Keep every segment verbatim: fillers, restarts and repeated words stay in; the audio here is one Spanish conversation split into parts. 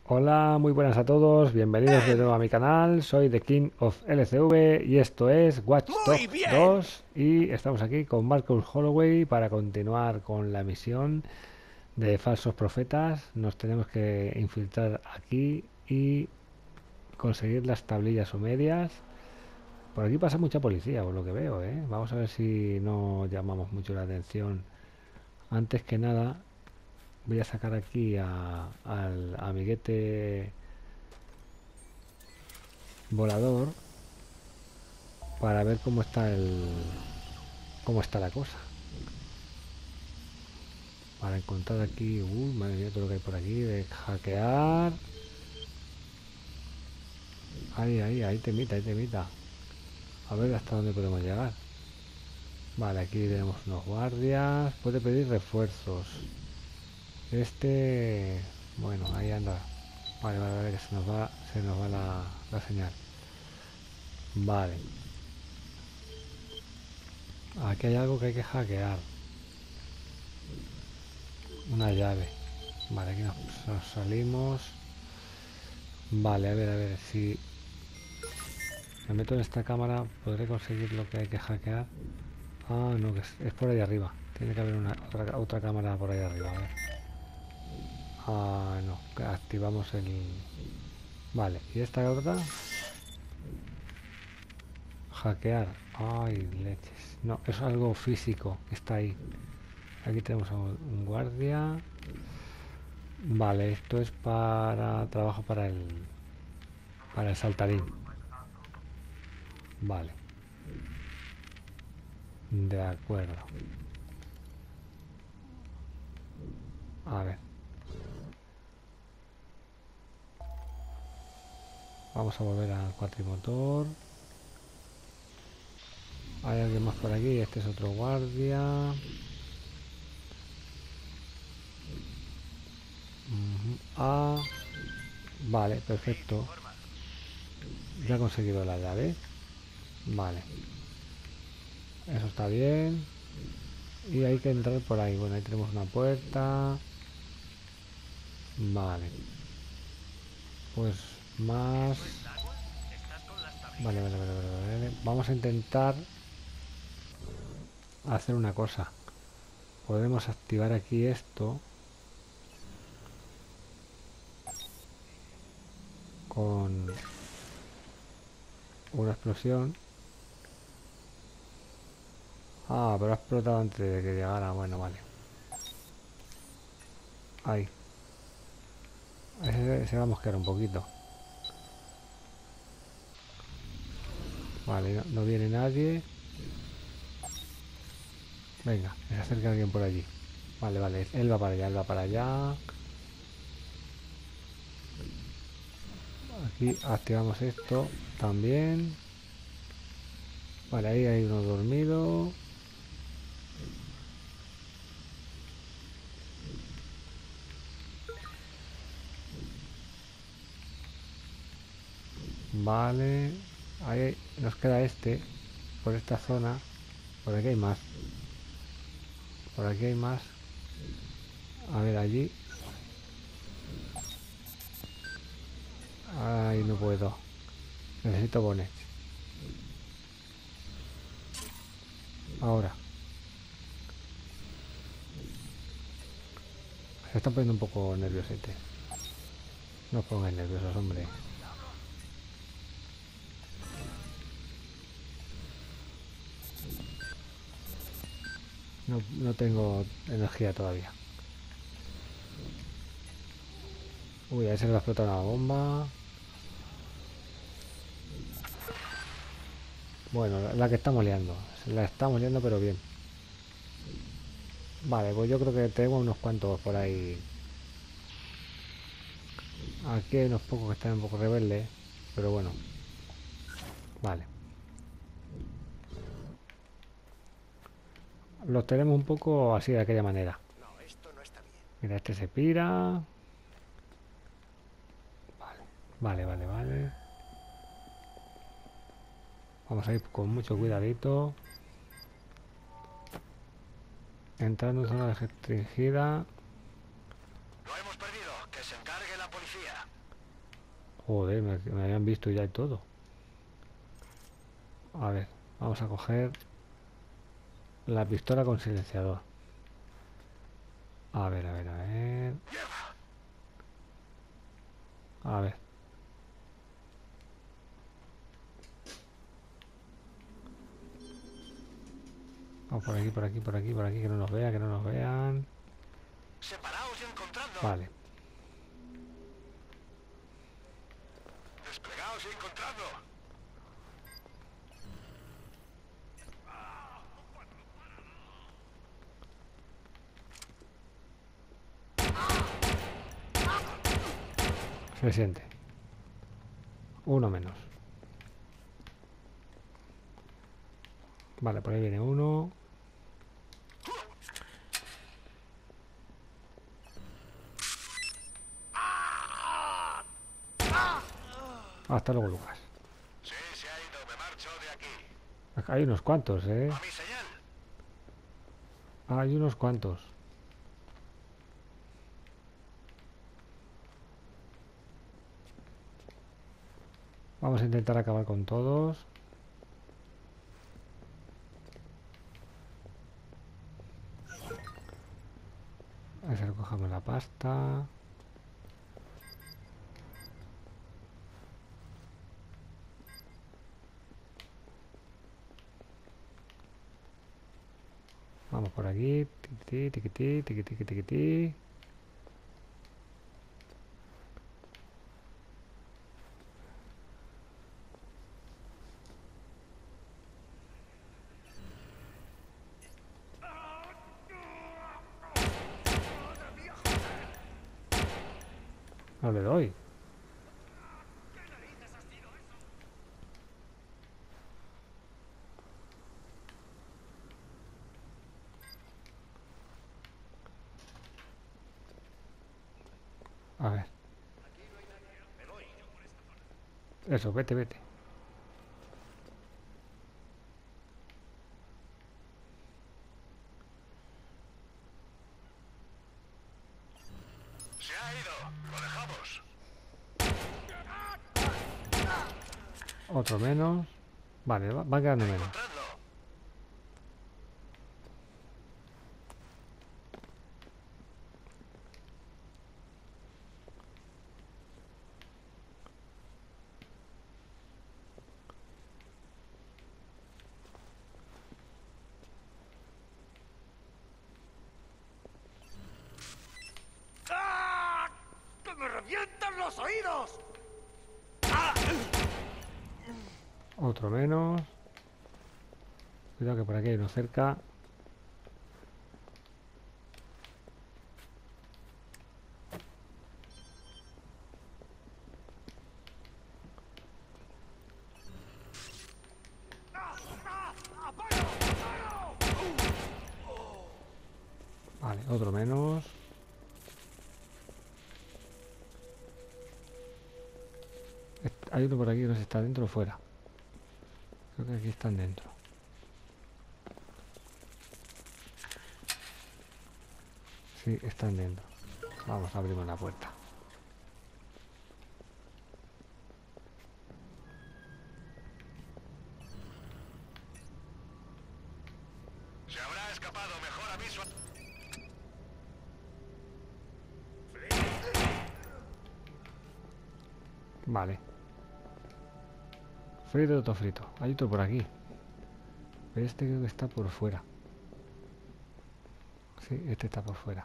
Hola, muy buenas a todos, bienvenidos de nuevo a mi canal, soy The King of L C V y esto es Watch Muy Dogs bien. dos y estamos aquí con Marcus Holloway para continuar con la misión de falsos profetas. Nos tenemos que infiltrar aquí y conseguir las tablillas o medias. Por aquí pasa mucha policía, por lo que veo, ¿eh? Vamos a ver si no llamamos mucho la atención. Antes que nada, voy a sacar aquí a- al amiguete volador para ver cómo está el cómo está la cosa. Para encontrar aquí, uy, madre mía, todo lo que hay por aquí, de hackear. Ahí, ahí, ahí temita, ahí temita. A ver hasta dónde podemos llegar. Vale, aquí tenemos unos guardias. Puede pedir refuerzos. Este, bueno, ahí anda. Vale, vale, vale, que se nos va, se nos va la, la señal. Vale, aquí hay algo que hay que hackear. Una llave. Vale, aquí nos, nos salimos. Vale, a ver, a ver, si me meto en esta cámara, ¿podré conseguir lo que hay que hackear? Ah, no, que es, es por ahí arriba. Tiene que haber una otra, otra cámara por ahí arriba. A ver. Ah, no, que activamos el... Vale, ¿y esta otra? Hackear. Ay, leches. No, es algo físico que está ahí. Aquí tenemos a un, un guardia. Vale, esto es para trabajo para el para el saltarín. Vale, de acuerdo. A ver, vamos a volver al cuatrimotor. Hay alguien más por aquí. Este es otro guardia. Ujú. Ah, vale, perfecto. Ya he conseguido la llave. Vale, eso está bien. Y hay que entrar por ahí. Bueno, ahí tenemos una puerta. Vale, pues más. Vale, vale, vale, vale, vale. Vamos a intentar hacer una cosa. Podemos activar aquí esto con una explosión. Ah, pero ha explotado antes de que llegara. Bueno, vale. Ahí. Ese se va a mosquear un poquito. Vale, no, no viene nadie. Venga, que se acerca alguien por allí. Vale, vale, él va para allá, él va para allá. Aquí activamos esto también. Vale, ahí hay uno dormido. Vale, ahí nos queda este por esta zona. Por aquí hay más. Por aquí hay más. A ver, allí. Ay, no puedo. Necesito bonet. Ahora. Se está poniendo un poco nerviosete. No os pongáis nerviosos, hombre. No, no tengo energía todavía. Uy, a ese le va a explotar una bomba. Bueno, la, la que estamos liando. La estamos liando, pero bien. Vale, pues yo creo que tengo unos cuantos por ahí. Aquí hay unos pocos que están un poco rebeldes. Pero bueno, vale. Los tenemos un poco así de aquella manera. No, esto no está bien. Mira, este se pira. Vale, vale, vale. Vamos a ir con mucho cuidadito. Entrando en zona restringida. Lo hemos perdido. Que se encargue la policía. Joder, me, me habían visto ya y todo. A ver, vamos a coger la pistola con silenciador. A ver, a ver, a ver. A ver. Vamos por aquí, por aquí, por aquí, por aquí, que no nos vean, que no nos vean. Separaos y encontradlo. Vale. Desplegaos y encontradlo. Se siente. Uno menos. Vale, por ahí viene uno. Hasta luego, Lucas. Sí, se ha ido. Me marcho de aquí. Acá hay unos cuantos, ¿eh? A mi señal. Hay unos cuantos. Vamos a intentar acabar con todos. A ver si recogemos la pasta. Vamos por aquí. Tiquití, tiquití, tiquití, tiquití. No le doy. A ver. Eso, vete, vete. Se ha ido. Lo dejamos. Otro menos. Vale, va- van quedando menos. Encontradlo. ¡Ah! ¡Que me revientan los oídos! Otro menos. Cuidado que por aquí hay uno cerca. Vale, otro menos. Est- Hay uno por aquí que no sé si está dentro o fuera. Creo que aquí están dentro. Sí, están dentro. Vamos, abrimos la puerta. Se habrá escapado. Mejor aviso. Vale. Frito, otro frito. Hay otro por aquí. Pero este creo que está por fuera. Sí, este está por fuera.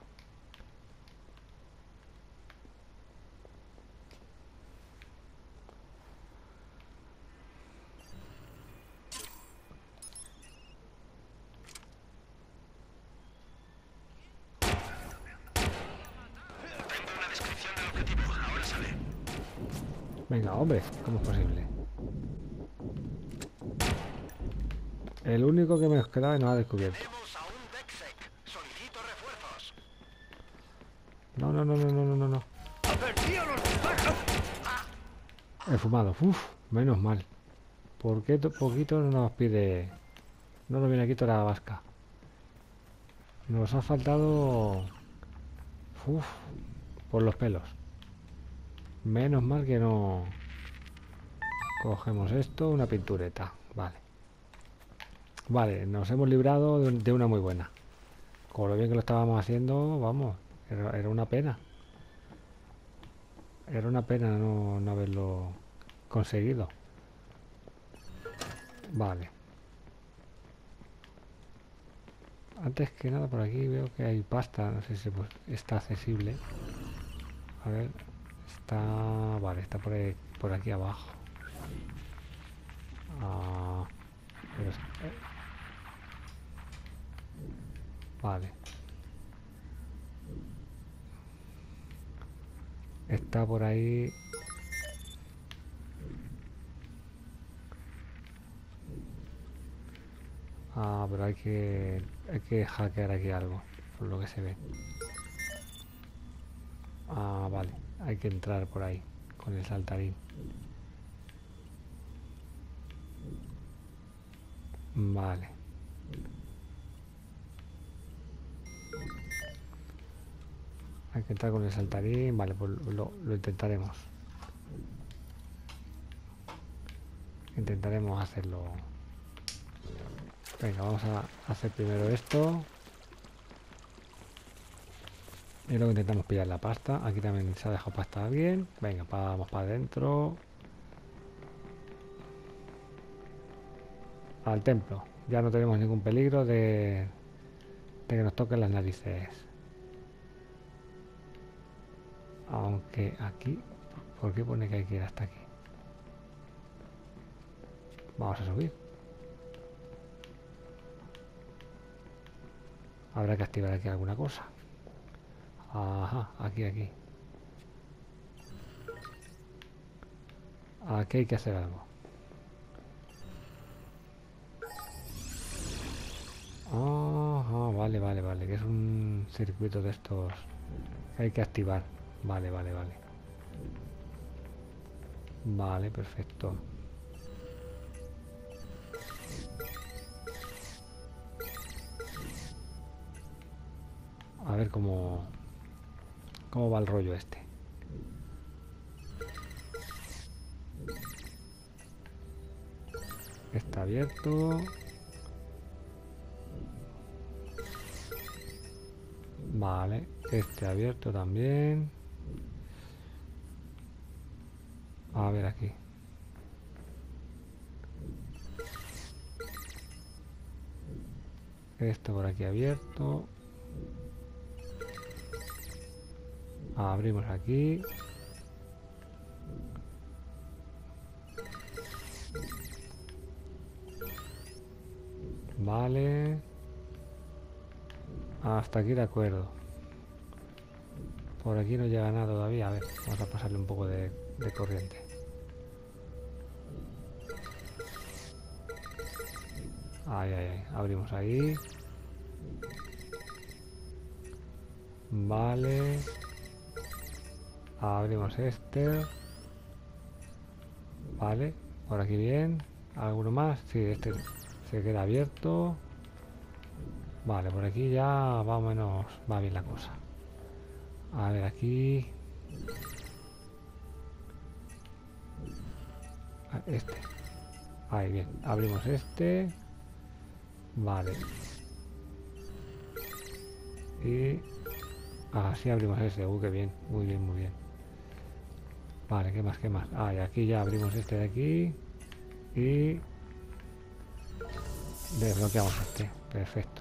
Tengo una descripción del objetivo. Ahora sale. Venga, hombre, ¿cómo es posible? El único que me quedaba y nos ha descubierto. Tenemos a un Dexec. Solicito refuerzos. No, no, no, no, no, no, no, no. He fumado. Uf, menos mal. ¿Por qué to- poquito no nos pide? No nos viene aquí toda la vasca. Nos ha faltado... Uf, por los pelos. Menos mal que no... Cogemos esto, una pintureta. Vale. Vale, nos hemos librado de, de una muy buena. Con lo bien que lo estábamos haciendo, vamos, era, era una pena. Era una pena no, no haberlo conseguido. Vale. Antes que nada por aquí veo que hay pasta, no sé si pues, está accesible. A ver, está... Vale, está por, ahí, por aquí abajo. Ah, pero es- eh, vale. Está por ahí... Ah, pero hay que, hay que hackear aquí algo, por lo que se ve. Ah, vale, hay que entrar por ahí, con el saltarín. Vale. Hay que entrar con el saltarín, vale, pues lo, lo intentaremos. Intentaremos hacerlo. Venga, vamos a hacer primero esto. Y luego intentamos pillar la pasta. Aquí también se ha dejado pasta bien. Venga, vamos para adentro. Al templo. Ya no tenemos ningún peligro de, de que nos toquen las narices. Aunque aquí... ¿Por qué pone que hay que ir hasta aquí? Vamos a subir. Habrá que activar aquí alguna cosa. Ajá, aquí, aquí. Aquí hay que hacer algo. Ajá, vale, vale, vale. Que es un circuito de estos que hay que activar. Vale, vale, vale. Vale, perfecto. A ver cómo... ¿Cómo va el rollo este? Está abierto. Vale, este abierto también. A ver aquí. Esto por aquí abierto. Abrimos aquí. Vale. Hasta aquí de acuerdo. Por aquí no llega nada todavía. A ver, vamos a pasarle un poco de, de corriente. Ay, ay, ay. Abrimos ahí. Vale. Abrimos este. Vale. Por aquí bien. ¿Alguno más? Sí, este se queda abierto. Vale, por aquí ya más o menos va bien la cosa. A ver, aquí... Ah, este. Ahí, bien. Abrimos este. Vale. Y... Así abrimos ese. Uh, qué bien. Muy bien, muy bien. Vale, ¿qué más, qué más? Ah, y aquí ya abrimos este de aquí. Y... Desbloqueamos este. Perfecto.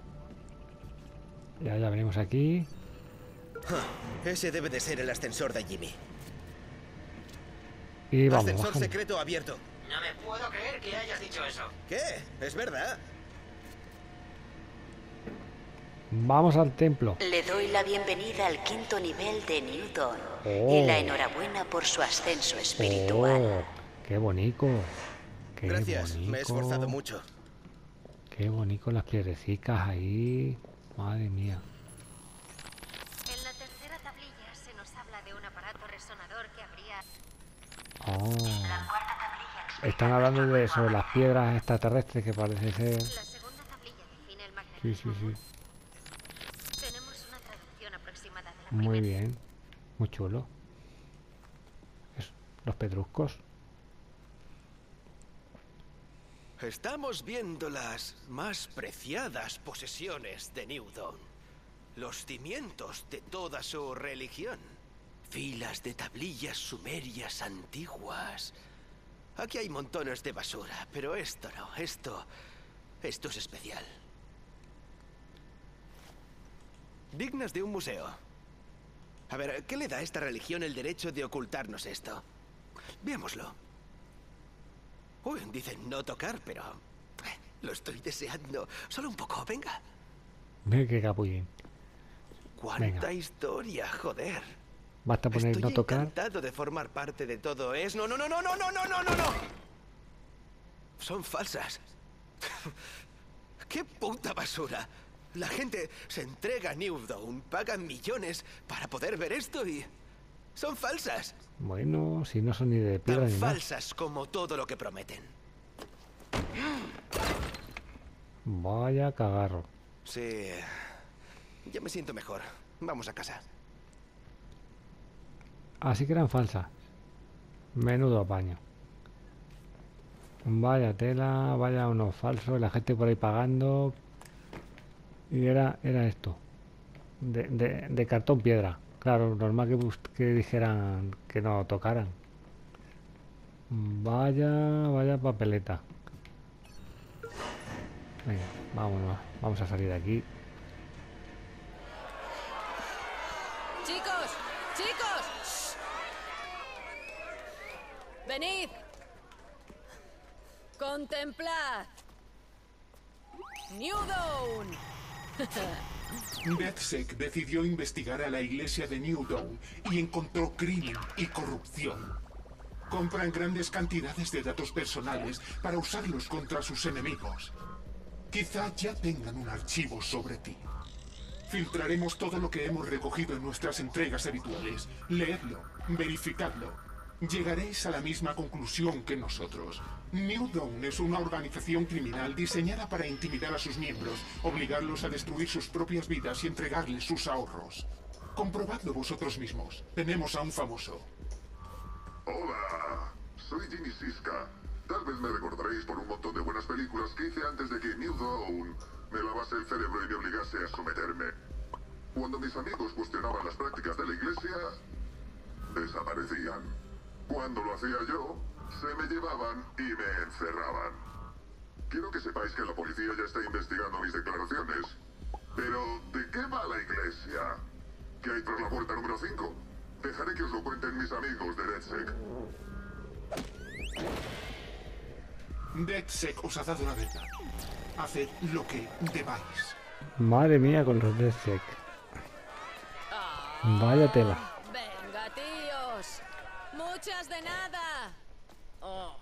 Ya, ya venimos aquí. Ese debe de ser el ascensor de Jimmy. Y vamos, Ascensor bajamos. secreto abierto. No me puedo creer que hayas dicho eso. ¿Qué? ¿Es verdad? Vamos al templo. Le doy la bienvenida al quinto nivel de Newton Oh. y la enhorabuena por su ascenso espiritual. Oh, qué bonito. Qué Gracias, bonito. me he esforzado mucho. Qué bonito las piedrecicas ahí. Madre mía. En la tercera tablilla se nos habla de un aparato resonador que habría... Oh. Están hablando de sobre las piedras extraterrestres que parece ser. La segunda tablilla define el Sí, magnetismo. sí, sí. Tenemos una traducción aproximada de la Muy primera. bien. Muy chulo. los pedruscos. Estamos viendo las más preciadas posesiones de New Dawn. Los cimientos de toda su religión. Filas de tablillas sumerias antiguas. Aquí hay montones de basura, pero esto no, esto... Esto es especial. Dignas de un museo. A ver, ¿qué le da a esta religión el derecho de ocultarnos esto? Veámoslo. Uy, dicen no tocar, pero... eh, lo estoy deseando. Solo un poco, venga. Mira qué capullín. ¡Cuánta Venga. historia, joder! Basta poner Estoy no tocar. encantado de formar parte de todo es... ¡No, no, no, no, no, no, no, no, no, no! Son falsas. ¡Qué puta basura! La gente se entrega a New Dawn, pagan millones para poder ver esto y... Son falsas. Bueno, si no son ni de piedra Tan ni nada. falsas como todo lo que prometen. Vaya cagarro. Sí... Ya me siento mejor. Vamos a casa. Así que eran falsas. Menudo apaño. Vaya tela, vaya unos falsos, la gente por ahí pagando. Y era, era esto. De, de, de cartón piedra. Claro, normal que, bus- que dijeran que no tocaran. Vaya, vaya papeleta. Venga, vámonos. Vamos a salir de aquí. Chicos, chicos. Shh. Venid. Contemplad. New Dawn. DedSec decidió investigar a la iglesia de New Dawn y encontró crimen y corrupción. Compran grandes cantidades de datos personales para usarlos contra sus enemigos. Quizá ya tengan un archivo sobre ti. Filtraremos todo lo que hemos recogido en nuestras entregas habituales. Leedlo, verificadlo. Llegaréis a la misma conclusión que nosotros. New Dawn es una organización criminal diseñada para intimidar a sus miembros, obligarlos a destruir sus propias vidas y entregarles sus ahorros. Comprobadlo vosotros mismos. Tenemos a un famoso. Hola, soy Jimmy Siska. Tal vez me recordaréis por un montón de buenas películas que hice antes de que New Dawn me lavase el cerebro y me obligase a someterme. Cuando mis amigos cuestionaban las prácticas de la iglesia, desaparecían. Cuando lo hacía yo, se me llevaban y me encerraban. Quiero que sepáis que la policía ya está investigando mis declaraciones. Pero, ¿de qué va la iglesia? ¿Qué hay tras la puerta número cinco? Dejaré que os lo cuenten mis amigos de DedSec. DedSec os ha dado la verdad. Haced lo que debáis. Madre mía con los DedSec. Vaya tela. Venga, tíos. Muchas de nada. Oh.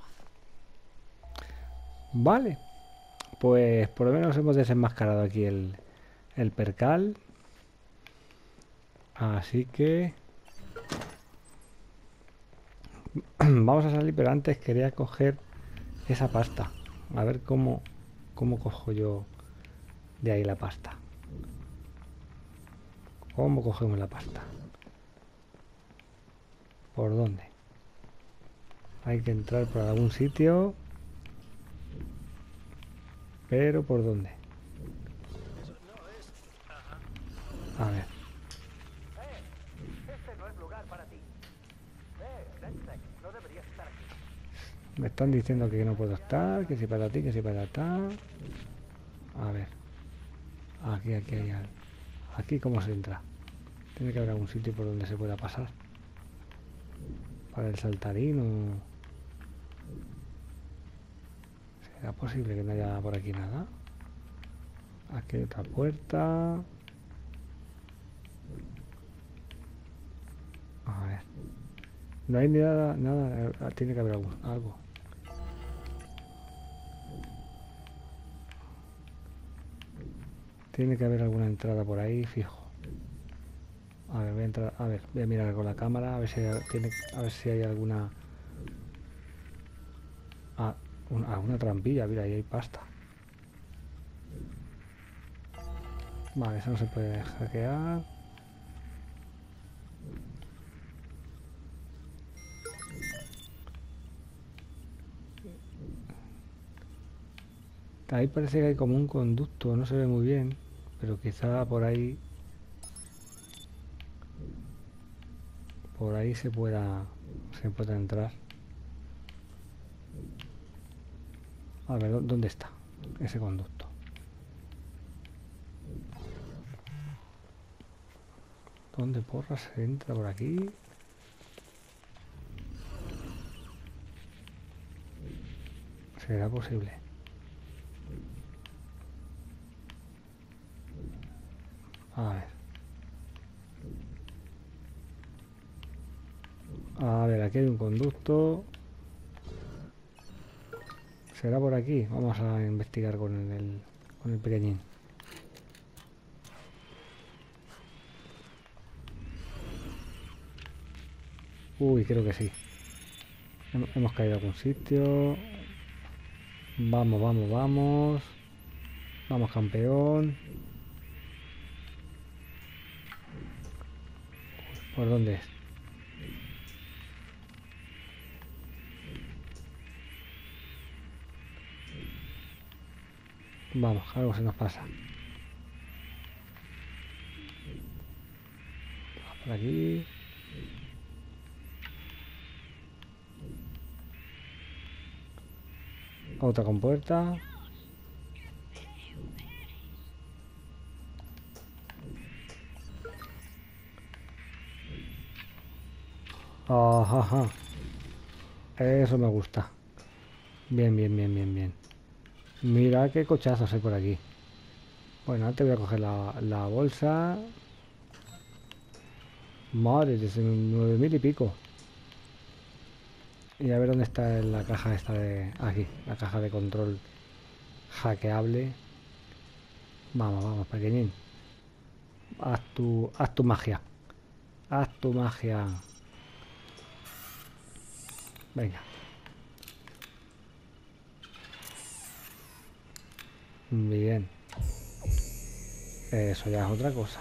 Vale. Pues por lo menos hemos desenmascarado aquí el, el percal. Así que... vamos a salir, pero antes quería coger esa pasta. A ver cómo, cómo cojo yo de ahí la pasta. ¿Cómo cogemos la pasta? ¿Por dónde? Hay que entrar por algún sitio. Pero ¿por dónde? A ver. Me están diciendo que no puedo estar, que si para ti, que si para tal. A ver. Aquí, aquí hay algo. Aquí cómo se entra. Tiene que haber algún sitio por donde se pueda pasar. Para el saltarín o... ¿Será posible que no haya por aquí nada? Aquí hay otra puerta. A ver. No hay ni nada, nada. Tiene que haber algo. algo. Tiene que haber alguna entrada por ahí, fijo. A ver, voy a entrar, a ver, voy a mirar con la cámara a ver si hay, tiene, a ver si hay alguna. Ah, una, alguna trampilla, mira, ahí hay pasta. Vale, eso no se puede hackear. Ahí parece que hay como un conducto, no se ve muy bien, pero quizá por ahí, por ahí se pueda, se pueda entrar. A ver, ¿dó- ¿dónde está ese conducto? ¿Dónde porra se entra por aquí? ¿Será posible? A ver. A ver, aquí hay un conducto. ¿Será por aquí? Vamos a investigar con el, con el pequeñín. Uy, creo que sí. Hem- Hemos caído a algún sitio. Vamos, vamos, vamos. Vamos, campeón. ¿Por dónde es? Vamos, algo se nos pasa. Por aquí. Otra compuerta. Ajá, ajá. Eso me gusta. Bien, bien, bien, bien, bien. Mira qué cochazos hay por aquí. Bueno, antes voy a coger la, la bolsa. Madre, desde nueve mil y pico. Y a ver dónde está la caja esta de... Aquí, la caja de control hackeable. Vamos, vamos, pequeñín. Haz tu, haz tu magia. Haz tu magia. Venga. Bien. Eso ya es otra cosa.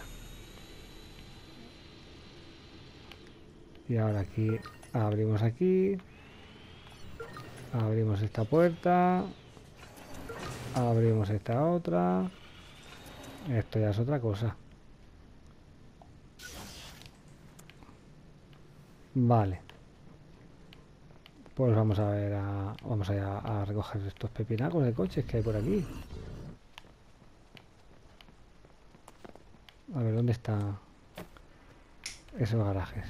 Y ahora aquí abrimos aquí. Abrimos esta puerta. Abrimos esta otra. Esto ya es otra cosa. Vale. Pues vamos a ver a, vamos a, ir a, a recoger estos pepinacos de coches que hay por aquí. A ver, ¿dónde están esos garajes?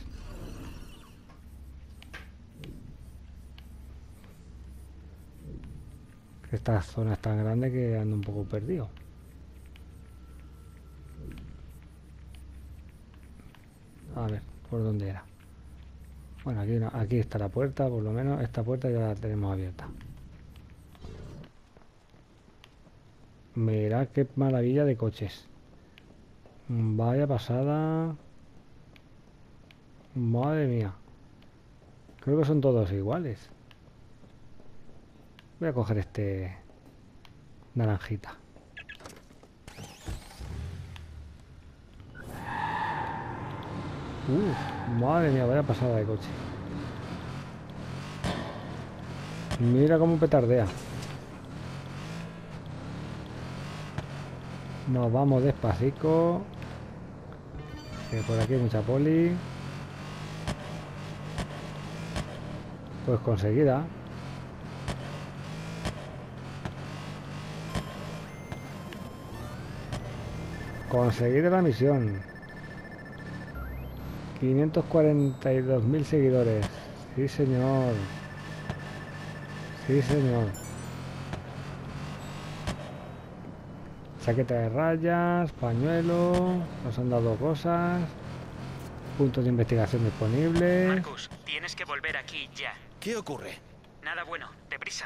Esta zona es tan grande que ando un poco perdido. A ver, ¿por dónde era? Bueno, aquí, no, aquí está la puerta, por lo menos esta puerta ya la tenemos abierta. Mirad qué maravilla de coches. Vaya pasada. Madre mía. Creo que son todos iguales. Voy a coger este naranjita. Uf, madre mía, vaya pasada de coche. Mira cómo petardea. Nos vamos despacito. Que por aquí hay mucha poli. Pues conseguida. Conseguida la misión. quinientos cuarenta y dos mil seguidores. Sí, señor. Sí, señor. Chaqueta de rayas, pañuelo. Nos han dado cosas. Puntos de investigación disponibles. Marcus, tienes que volver aquí ya. ¿Qué ocurre? Nada bueno, deprisa.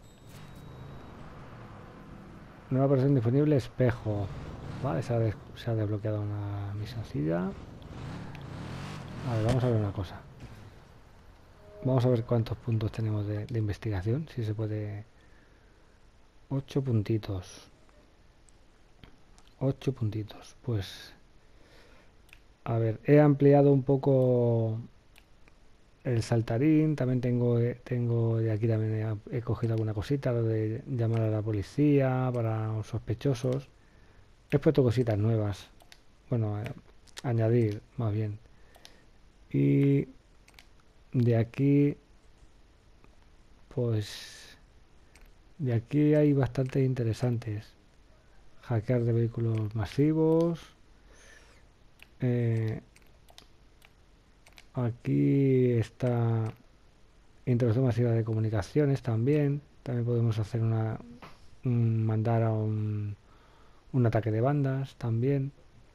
Nueva versión disponible, espejo. Vale, se ha, des se ha desbloqueado una misioncilla. A ver, vamos a ver una cosa. Vamos a ver cuántos puntos tenemos de, de investigación. Si se puede... ocho puntitos. ocho puntitos. Pues... A ver, he ampliado un poco el saltarín. También tengo, eh, tengo de aquí también he, he cogido alguna cosita, lo de llamar a la policía para sospechosos. He puesto cositas nuevas. Bueno, eh, añadir más bien. Y de aquí, pues, de aquí hay bastantes interesantes. Hackear de vehículos masivos. Eh, aquí está introducción masiva de comunicaciones también. También podemos hacer una un- mandar a un, un ataque de bandas también.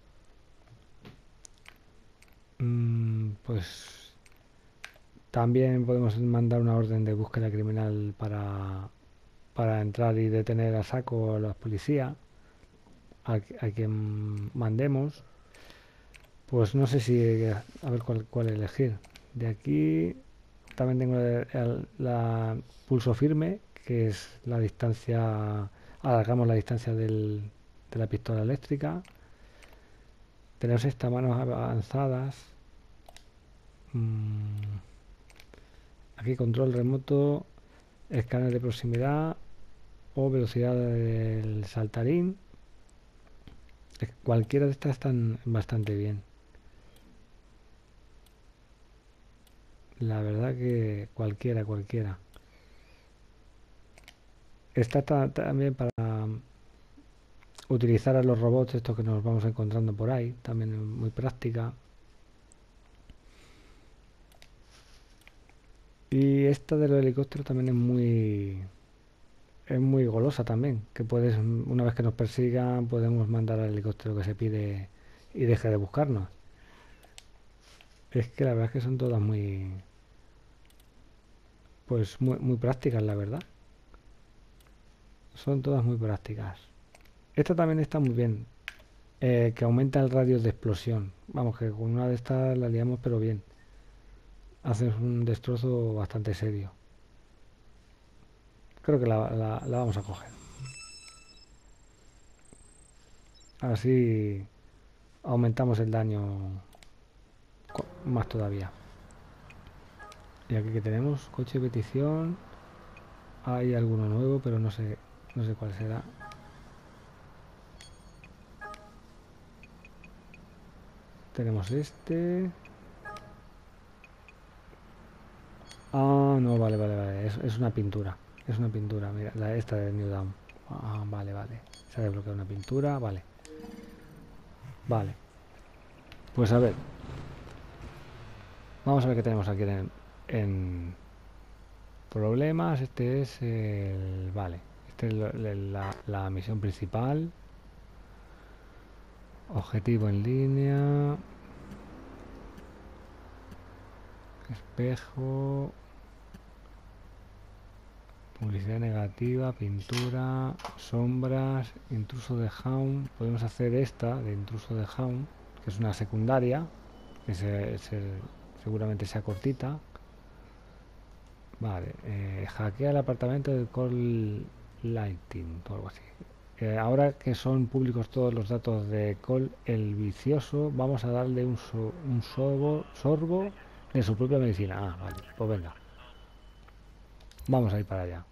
Mm, pues también podemos mandar una orden de búsqueda criminal para, para entrar y detener a saco a la policía, a, a quien mandemos. Pues no sé si a ver cuál, cuál elegir. De aquí también tengo el- el- la pulso firme, que es la distancia, alargamos la distancia del- de la pistola eléctrica. Tenemos estas manos avanzadas. Mm, Aquí control remoto, escáner de proximidad o velocidad del saltarín. Eh, Cualquiera de estas están bastante bien. La verdad que cualquiera, cualquiera. Está ta- también para utilizar a los robots estos que nos vamos encontrando por ahí. También es muy práctica. Y esta de los helicópteros también es muy es muy golosa también. Que puedes, una vez que nos persigan, podemos mandar al helicóptero que se pide y deje de buscarnos. Es que la verdad es que son todas muy pues muy, muy prácticas, la verdad. Son todas muy prácticas. Esta también está muy bien. Eh, que aumenta el radio de explosión. Vamos, que con una de estas la liamos pero bien. Haces un destrozo bastante serio. Creo que la, la- la vamos a coger. Así aumentamos el daño co- más todavía. Y aquí que tenemos coche de petición. Hay alguno nuevo, pero no sé, no sé cuál será. Tenemos este. Ah, no, vale, vale, vale. Es, es una pintura. Es una pintura. Mira, la esta de New Dawn. Ah, vale, vale. Se ha desbloqueado una pintura. Vale. Vale. Pues a ver. Vamos a ver qué tenemos aquí en, en problemas. Este es el... Vale. Este es lo- le- la, la misión principal. Objetivo en línea. Espejo. Publicidad negativa, pintura, sombras, intruso de Hound. Podemos hacer esta de intruso de Hound, que es una secundaria, que se- se- seguramente sea cortita. Vale, eh, hackea el apartamento del Call Lighting o algo así. Eh, ahora que son públicos todos los datos de Cole el vicioso, vamos a darle un, so- un sorbo, sorbo de su propia medicina. Ah, vale, pues venga. Vamos a ir para allá.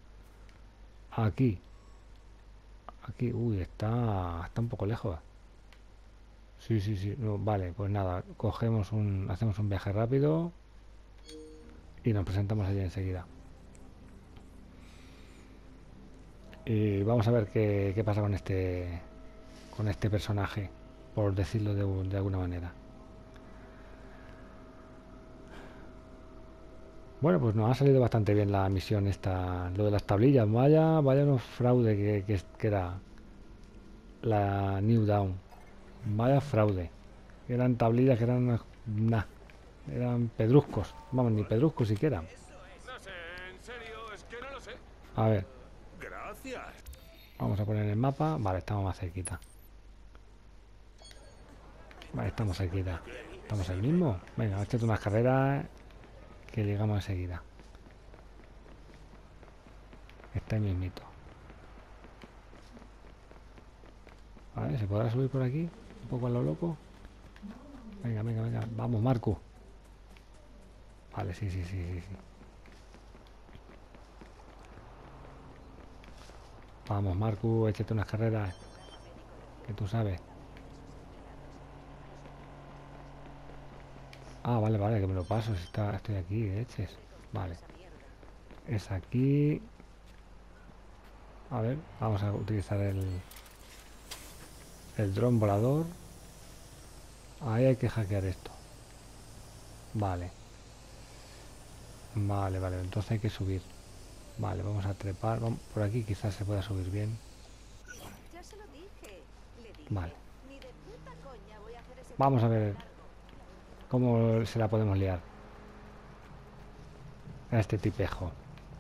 Aquí. Aquí, uy, está, está un poco lejos. Sí, sí, sí. No, vale, pues nada, cogemos un, hacemos un viaje rápido y nos presentamos allí enseguida. Y vamos a ver qué, qué pasa con este, con este personaje, por decirlo de, un- de alguna manera. Bueno, pues nos ha salido bastante bien la misión esta, lo de las tablillas. Vaya, vaya unos fraude que, que, que era la New Dawn. Vaya fraude. Eran tablillas que eran unas- nah, eran pedruscos. Vamos, ni pedruscos siquiera. No sé, en serio, es que no lo sé. A ver, Gracias. vamos a poner el mapa. Vale, estamos más cerquita. Vale, estamos cerquita. ¿Estamos ahí mismo? Venga, échate unas carreras que llegamos enseguida. Está ahí mismito. Vale, ¿se podrá subir por aquí? Un poco a lo loco. Venga, venga, venga. Vamos, Marco. Vale, sí, sí, sí, sí, sí. Vamos, Marcu, échate unas carreras. Que tú sabes. Ah, vale, vale, que me lo paso. Si está, estoy aquí, de eches. Vale. Es aquí. A ver, vamos a utilizar el... El dron volador. Ahí hay que hackear esto. Vale. Vale, vale, entonces hay que subir. Vale, vamos a trepar. Vamos, por aquí quizás se pueda subir bien. Ya se lo dije. Le dije, Vale. ni de puta coña voy a hacer ese Vamos a ver cómo se la podemos liar a este tipejo.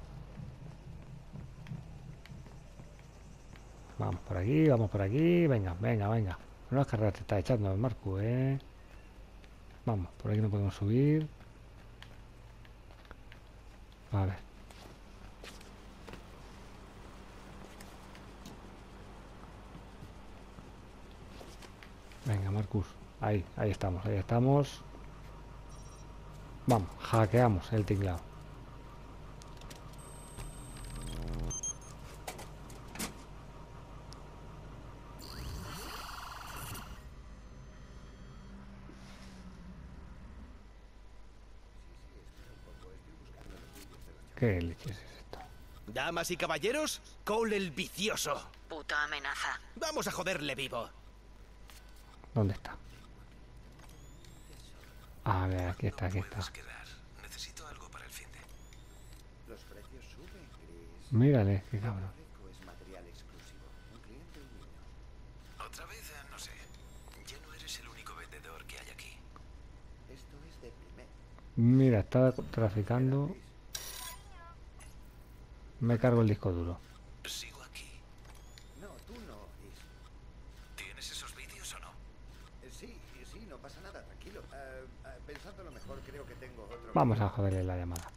Vamos por aquí, vamos por aquí. Venga, venga, venga. Unas carreras te está echando, Marco, eh. Vamos, por aquí no podemos subir. A ver. Venga, Marcus. Ahí, ahí estamos, ahí estamos. Vamos, hackeamos el tinglado. ¿Qué leches es esto? Damas y caballeros, Cole el vicioso. Puta amenaza. Vamos a joderle vivo. ¿Dónde está? A ver, aquí está, aquí está. Necesito algo para el fin de. Los precios suben, Chris. Mírale, qué cabrón. Es material exclusivo. Un cliente humilde. Otra vez, no sé. Ya no eres el único vendedor que hay aquí. Esto es de primer. Mira, está traficando. Me cargo el disco duro. Sigo aquí. No, tú no, Chris. ¿Tienes esos vídeos o no? Eh, Sí, sí, no pasa nada, tranquilo. Eh, eh, pensándolo mejor, creo que tengo otro. Vamos a joderle la llamada.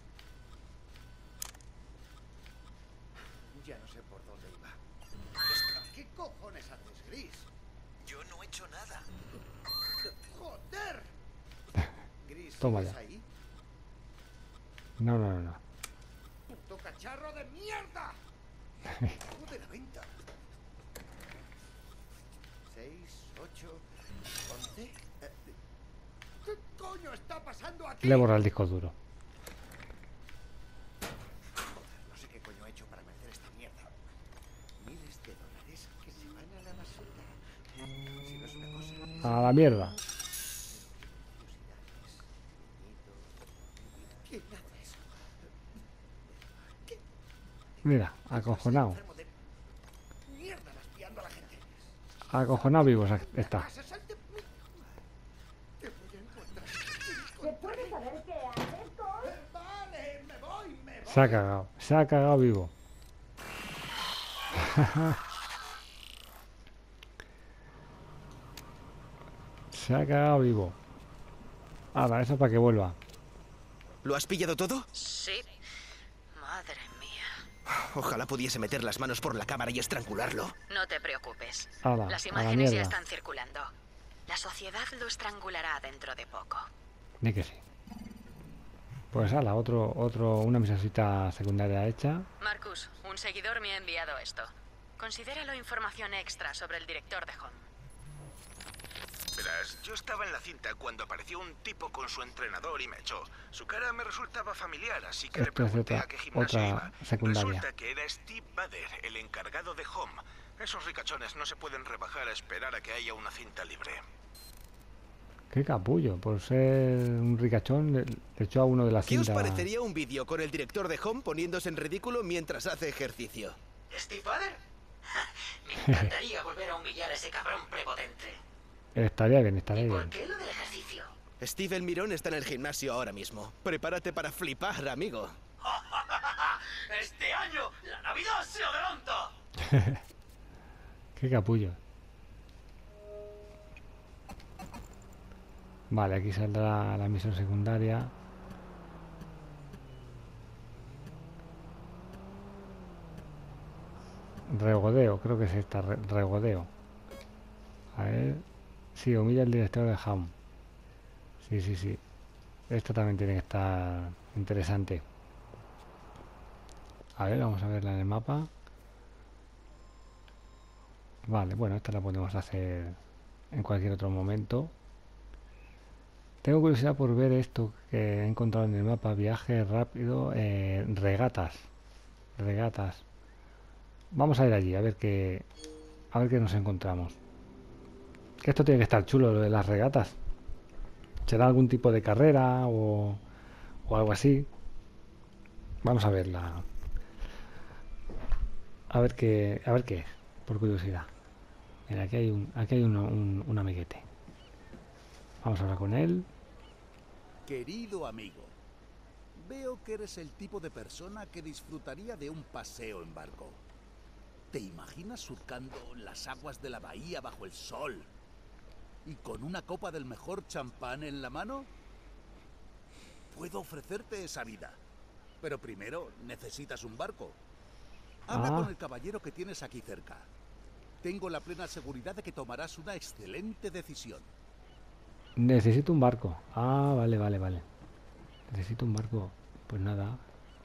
Ya no sé por dónde iba. ¿Qué cojones haces, Chris? Yo no he hecho nada. ¡Joder! Gris, Toma ¿sigues ya. ahí? No, no, no, no. ¡Puto cacharro de mierda! ¡Joder, la venta! Seis, ocho, once... Eh, ¿Qué coño está pasando aquí? Le borra el disco duro. No sé qué coño he hecho para merecer esta mierda. Miles de dólares que se van a la basura. Si no es una cosa... A la mierda. ¿Quién hace eso? ¿Qué? Mira, acojonado. Enfermo de mierda, espiando a la gente. Acojonado vivo está. Salte. Te voy a encontrar. ¿Se puede saber qué haces, Cole? Vale, me voy, me voy. Se ha cagado. Se ha cagado vivo. Se ha cagado vivo. Ahora, eso para que vuelva. ¿Lo has pillado todo? Sí. Madre mía. Ojalá pudiese meter las manos por la cámara y estrangularlo. No te preocupes. Ala, Las a la imágenes ya mierda. están circulando. La sociedad lo estrangulará dentro de poco. Ni que sí. Pues ala, otro, otro, una misioncita secundaria hecha. Marcus, un seguidor me ha enviado esto. Considéralo información extra sobre el director de Home. Verás, yo estaba en la cinta cuando apareció un tipo con su entrenador y me echó. Su cara me resultaba familiar, así que le Esto es pregunté otra, a qué gimnasio otra iba. secundaria. Resulta que era Steve Bader, el encargado de Home. Esos ricachones no se pueden rebajar a esperar a que haya una cinta libre. Qué capullo, por ser un ricachón, le, le echó a uno de la ¿Qué os cinta. parecería un vídeo con el director de Home poniéndose en ridículo mientras hace ejercicio? ¿Steve Bader? Me encantaría volver a humillar a ese cabrón prepotente. Estaría bien, estaría ¿Por bien. qué lo del ejercicio? Steve el Mirón está en el gimnasio ahora mismo. Prepárate para flipar, amigo. ¡Este año la Navidad se adelanta! Qué capullo. Vale, aquí saldrá la misión secundaria. Regodeo, creo que es esta, re- regodeo. A ver. Sí, humilla al director de Home. Sí, sí, sí. Esto también tiene que estar interesante. A ver, vamos a verla en el mapa. Vale, bueno, esta la podemos hacer en cualquier otro momento. Tengo curiosidad por ver esto que he encontrado en el mapa. Viaje rápido, eh, regatas. Regatas. Vamos a ir allí, a ver qué, a ver qué nos encontramos. Esto tiene que estar chulo, lo de las regatas. ¿Será algún tipo de carrera o, o algo así? Vamos a verla. A ver qué, a ver qué es, por curiosidad. Mira, aquí hay un, aquí hay uno, un, un amiguete. Vamos a hablar con él. Querido amigo, veo que eres el tipo de persona que disfrutaría de un paseo en barco. ¿Te imaginas surcando las aguas de la bahía bajo el sol y con una copa del mejor champán en la mano? Puedo ofrecerte esa vida, pero primero necesitas un barco. Habla Ah. con el caballero que tienes aquí cerca. Tengo la plena seguridad de que tomarás una excelente decisión. Necesito un barco. Ah, vale, vale, vale. Necesito un barco. Pues nada.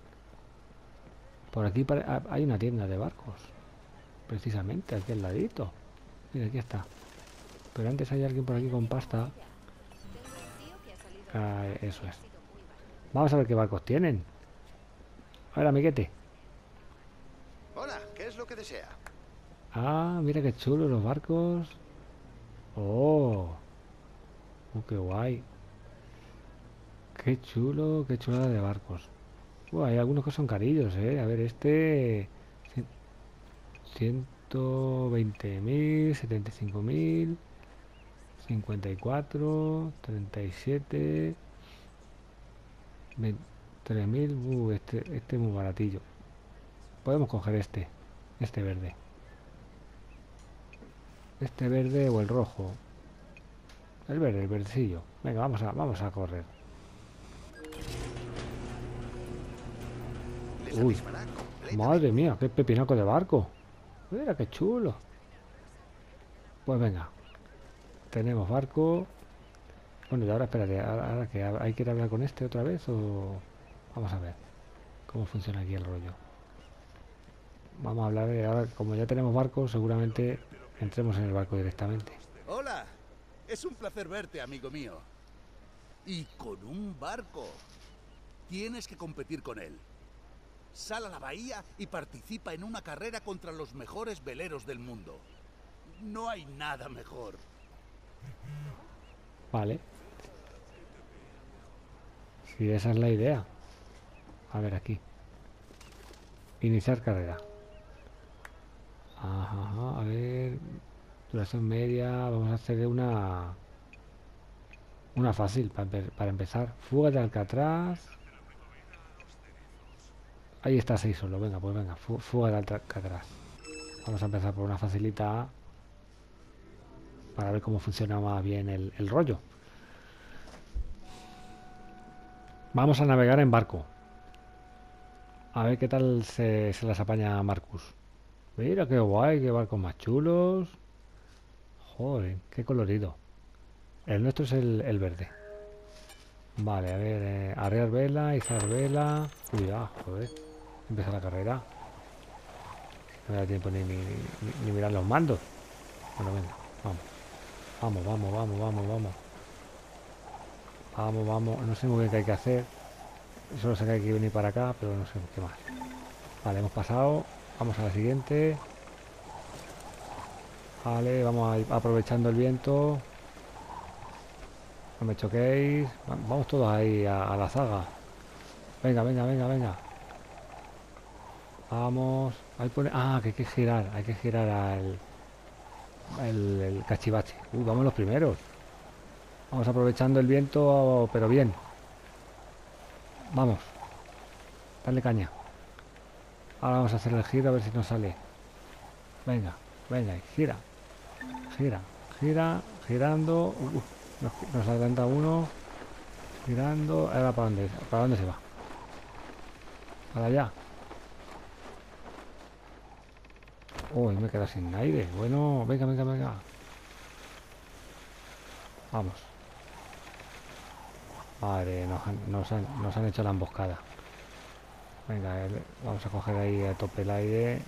Por aquí pare- ah, hay una tienda de barcos. Precisamente, aquí al ladito. Mira, aquí está. Pero antes hay alguien por aquí con pasta. Ah, eso es. Vamos a ver qué barcos tienen. A ver, amiguete. Hola, ¿qué es lo que desea? Ah, mira qué chulo los barcos. Oh. Oh, qué guay. Qué chulo, qué chulada de barcos. Uh, hay algunos que son carillos, eh. A ver, este... cien- ciento veinte mil, setenta y cinco mil, cincuenta y cuatro, treinta y siete, tres mil. Uh, este, este es muy baratillo. Podemos coger este, este verde. Este verde o el rojo. El verde, el verdecillo. Venga, vamos a, vamos a correr. Uy, madre mía, qué pepinaco de barco. Mira qué chulo. Pues venga, tenemos barco. Bueno, y ahora espérate, ahora, ahora que hay que ir a hablar con este otra vez o vamos a ver cómo funciona aquí el rollo. Vamos a hablar de ahora, como ya tenemos barco, seguramente entremos en el barco directamente. Hola, es un placer verte, amigo mío. Y con un barco. Tienes que competir con él. Sal a la bahía y participa en una carrera contra los mejores veleros del mundo. No hay nada mejor. Vale. Si esa es la idea. A ver aquí. Iniciar carrera. Ajá, ajá, a ver. Duración media. Vamos a hacer una... Una fácil para, empe- para empezar. Fuga de Alcatraz. Ahí está seis solo. Venga, pues venga. fu- Fuga de Alcatraz. Vamos a empezar por una facilita. Para ver cómo funciona más bien el, el rollo. Vamos a navegar en barco. A ver qué tal se, se las apaña Marcus. Mira qué guay, qué barcos más chulos. Joder, qué colorido. El nuestro es el, el verde. Vale, a ver, eh, arriar vela, izar vela. Cuidado, joder. Empieza la carrera. No me da tiempo ni, ni, ni- ni mirar los mandos. Bueno, venga, vamos. Vamos, vamos, vamos, vamos, vamos. Vamos, vamos. No sé muy bien qué hay que hacer. Solo sé que hay que venir para acá, pero no sé qué más. Vale, hemos pasado. Vamos a la siguiente. Vale, vamos a ir aprovechando el viento. No me choquéis. Va- Vamos todos ahí a, a la zaga. Venga, venga, venga, venga. Vamos. Ahí pone... Ah, que hay que girar. Hay que girar al... El, el cachivache. Uy, vamos los primeros. Vamos aprovechando el viento, pero bien. Vamos. Dale caña. Ahora vamos a hacer el giro a ver si nos sale. Venga, venga, y gira. Gira, gira, girando. Uh, nos, nos adelanta uno. Girando. Ahora para dónde, para dónde se va. Para allá. Uy, me queda sin aire. Bueno, venga, venga, venga. Vamos. Vale, nos han, nos han, nos han hecho la emboscada. Venga, el- vamos a coger ahí a tope el aire.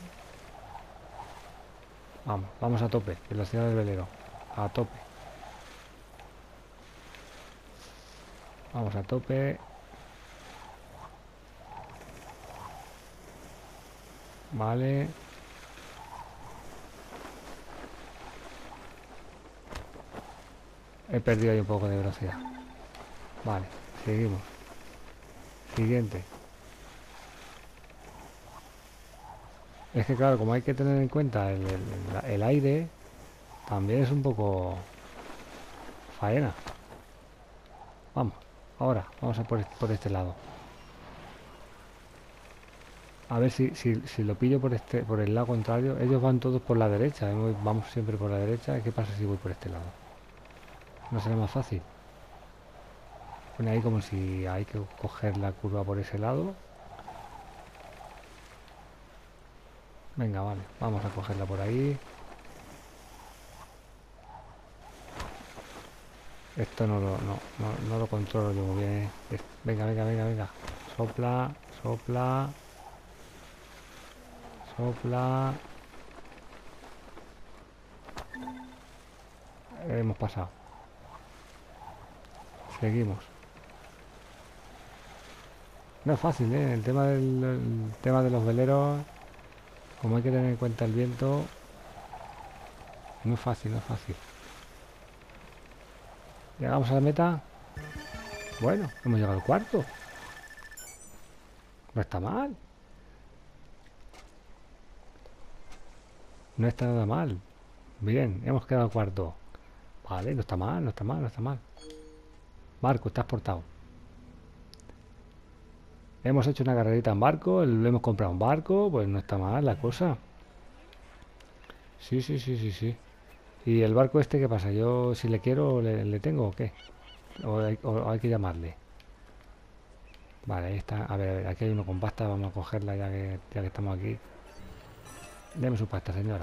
Vamos, vamos a tope, velocidad del velero. A tope. Vamos a tope. Vale. He perdido ahí un poco de velocidad. Vale, seguimos. Siguiente. Es que claro, como hay que tener en cuenta el, el- el aire, también es un poco faena. Vamos, ahora, vamos a por, este- por este lado. A ver si, si, si lo pillo por este, por el lado contrario. Ellos van todos por la derecha, ¿eh? Vamos siempre por la derecha. ¿Qué pasa si voy por este lado? ¿No será más fácil? Pone ahí como si hay que coger la curva por ese lado. Venga, vale, vamos a cogerla por ahí. Esto no lo, no, no, no lo controlo yo muy bien. ¿eh? Es- Venga, venga, venga, venga. Sopla, sopla. Sopla. Hemos pasado. Seguimos. No es fácil, ¿eh? El tema del el tema de los veleros, como hay que tener en cuenta el viento, no es fácil, no es fácil. Llegamos a la meta. Bueno, hemos llegado al cuarto. No está mal. No está nada mal. Bien, hemos quedado cuarto. Vale, no está mal, no está mal, no está mal. Barco, estás portado. Hemos hecho una carrerita en barco, le hemos comprado un barco, pues no está mal la cosa. Sí, sí, sí, sí, sí. ¿Y el barco este qué pasa? ¿Yo si le quiero le, le tengo o qué? ¿O hay, o hay que llamarle? Vale, ahí está. A ver, a ver, aquí hay uno con pasta, vamos a cogerla ya que, ya que estamos aquí. Deme su pasta, señora.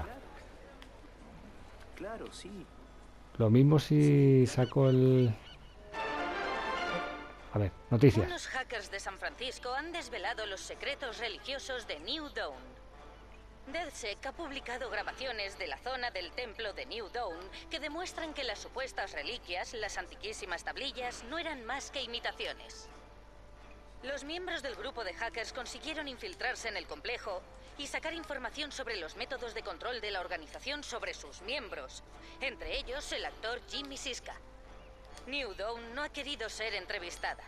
Claro, sí. Lo mismo si saco el... A ver, noticias. Unos hackers de San Francisco han desvelado los secretos religiosos de New Dawn. DedSec ha publicado grabaciones de la zona del templo de New Dawn que demuestran que las supuestas reliquias, las antiquísimas tablillas, no eran más que imitaciones. Los miembros del grupo de hackers consiguieron infiltrarse en el complejo y sacar información sobre los métodos de control de la organización sobre sus miembros, entre ellos el actor Jimmy Siska. New Dawn no ha querido ser entrevistada.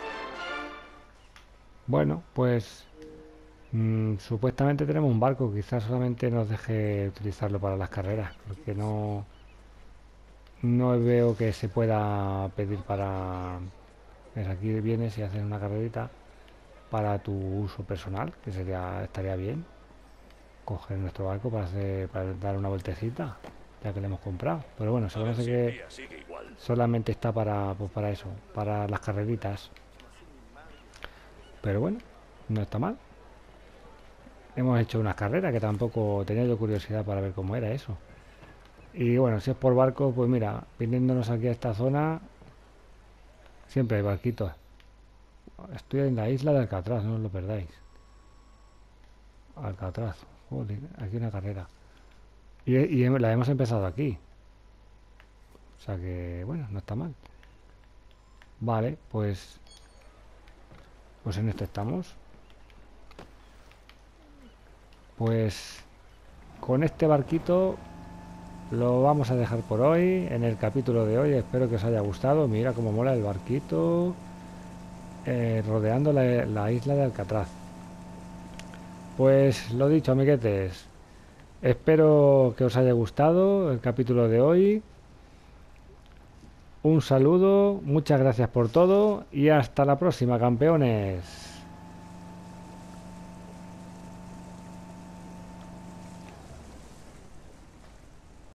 Bueno, pues mm, supuestamente tenemos un barco, quizás solamente nos deje utilizarlo para las carreras, porque no no veo que se pueda pedir para... Es aquí vienes y haces una carrerita para tu uso personal, que sería estaría bien coger nuestro barco para hacer para dar una vueltecita, ya que lo hemos comprado. Pero bueno, se conoce que solamente está para pues para eso, para las carreritas. Pero bueno, no está mal. Hemos hecho unas carreras que tampoco tenía yo curiosidad para ver cómo era eso. Y bueno, si es por barco, pues mira, viniéndonos aquí a esta zona, siempre hay barquitos. Estoy en la isla de Alcatraz, no os lo perdáis. Alcatraz, joder, aquí una carrera. Y, y hem- la hemos empezado aquí. O sea que, bueno, no está mal. Vale, pues... Pues en esto estamos. Pues... Con este barquito... Lo vamos a dejar por hoy, en el capítulo de hoy. Espero que os haya gustado. Mira cómo mola el barquito, eh, rodeando la, la isla de Alcatraz. Pues lo dicho, amiguetes, espero que os haya gustado el capítulo de hoy. Un saludo, muchas gracias por todo y hasta la próxima, campeones.